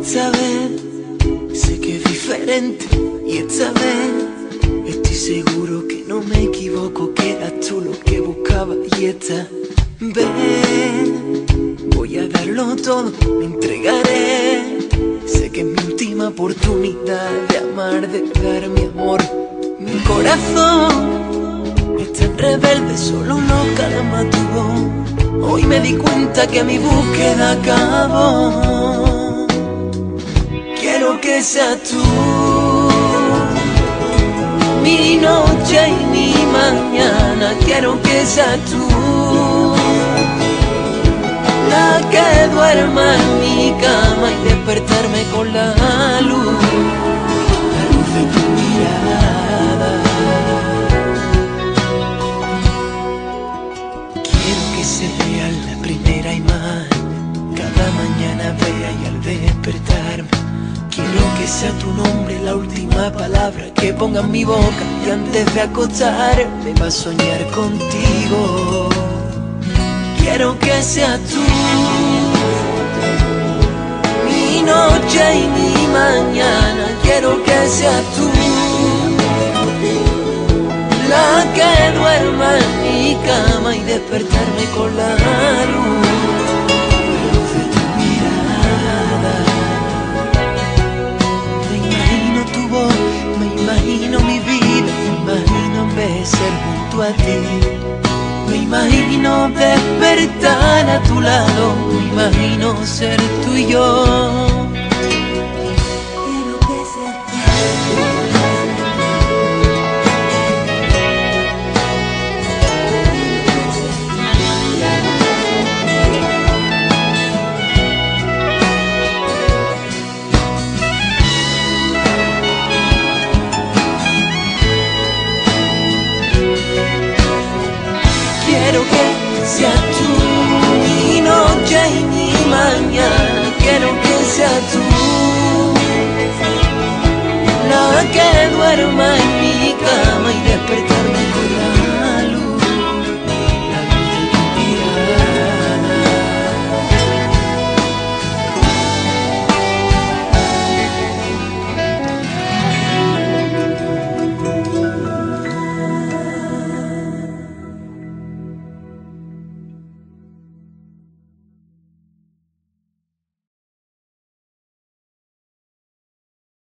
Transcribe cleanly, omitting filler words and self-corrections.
esta vez sé que es diferente y esta vez estoy seguro que no me equivoco, que eras tú lo que buscaba y esta vez voy a darlo todo, me entregaré. Sé que es mi última oportunidad de amar, de dar mi amor. Mi corazón es tan rebelde, solo no calma tu voz. Hoy me di cuenta que mi búsqueda acabó. Quiero que seas tú mi noche y mi mañana. Quiero que seas tú la que duerma en mi cama y despertarme con la luz de tu mirada. Quiero que se vea la primera imagen, cada mañana vea y al despertarme. Quiero que sea tu nombre la última palabra que ponga en mi boca, y antes de acostarme va a soñar contigo. Quiero que seas tú mi noche y mi mañana. Quiero que seas tú la que duerma en mi cama y despertarme con la luz de tu mirada. Me imagino tu voz, me imagino mi vida, me imagino envejecer junto a ti. Me imagino despertar a tu lado, me imagino ser tú y yo.